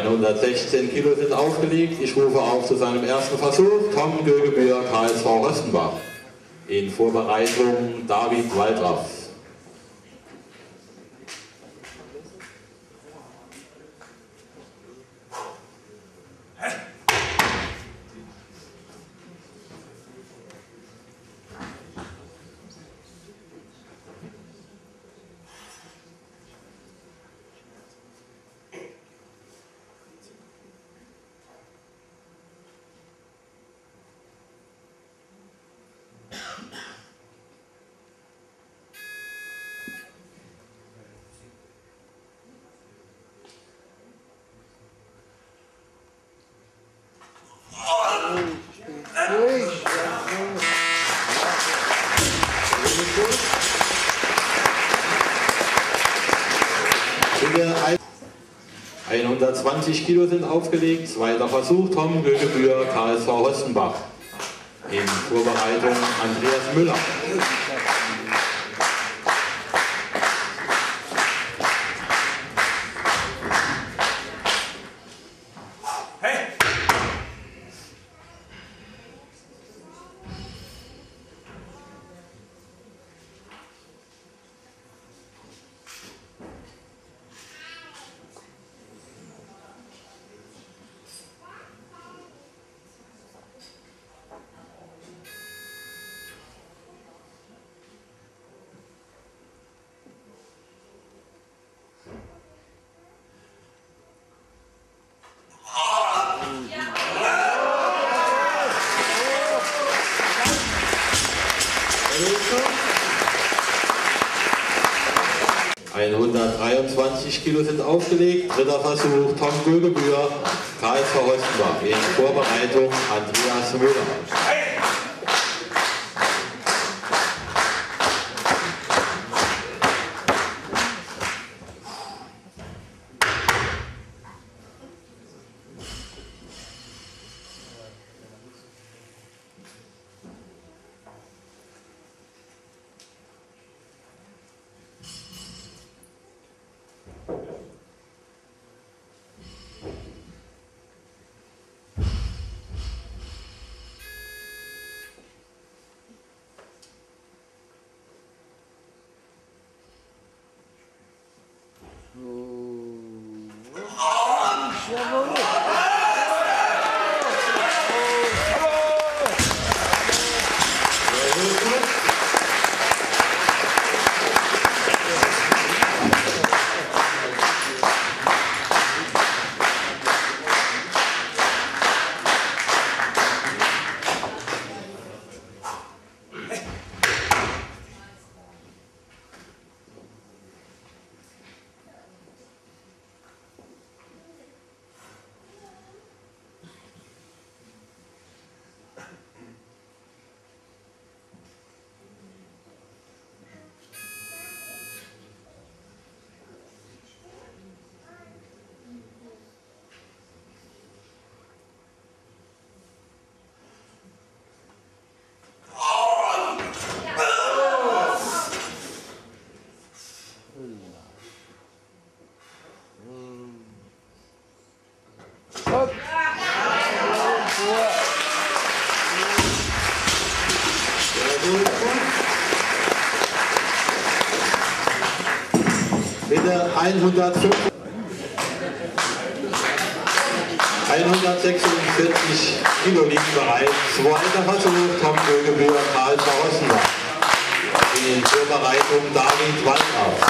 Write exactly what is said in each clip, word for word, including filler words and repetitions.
hundertsechzehn Kilo sind aufgelegt. Ich rufe auf zu seinem ersten Versuch Tom Gögebühr, K S V Hostenbach. In Vorbereitung David Waldraff. hundertzwanzig Kilo sind aufgelegt. Zweiter Versuch Tom Gögebühr, K S V Hostenbach. In Vorbereitung Andreas Müller. hundertdreiundzwanzig Kilo sind aufgelegt. Dritter Versuch Tom Gögebühr, K S V Hostenbach. In Vorbereitung Andreas Müller. Bitte hundertsechsundvierzig Kilo liegen bereit. Zweiter Versuch Tom Gögebühr, K S V Hostenbach. In Vorbereitung David Waldraff.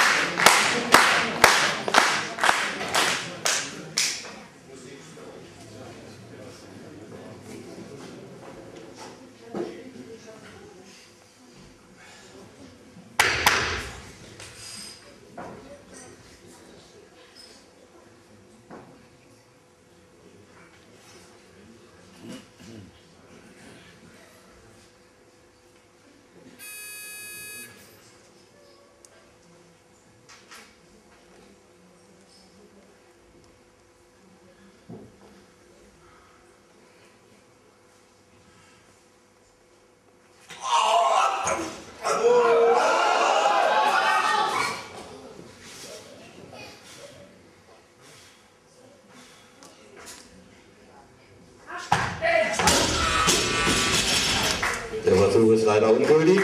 leider ungültig.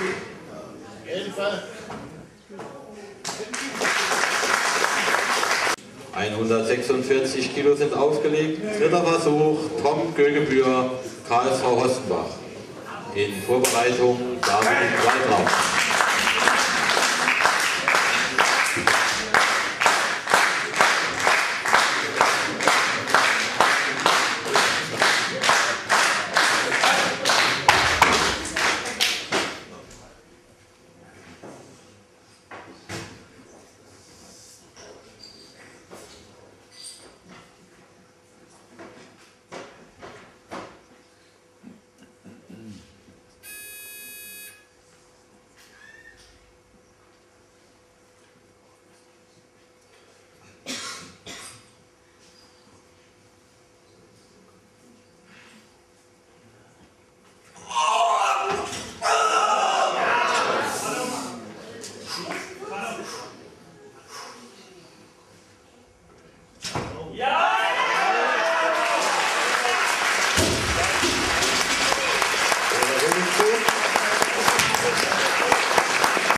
hundertsechsundvierzig Kilo sind aufgelegt. Dritter Versuch, Tom Gögebühr, K S V Hostenbach. In Vorbereitung David Waldrau.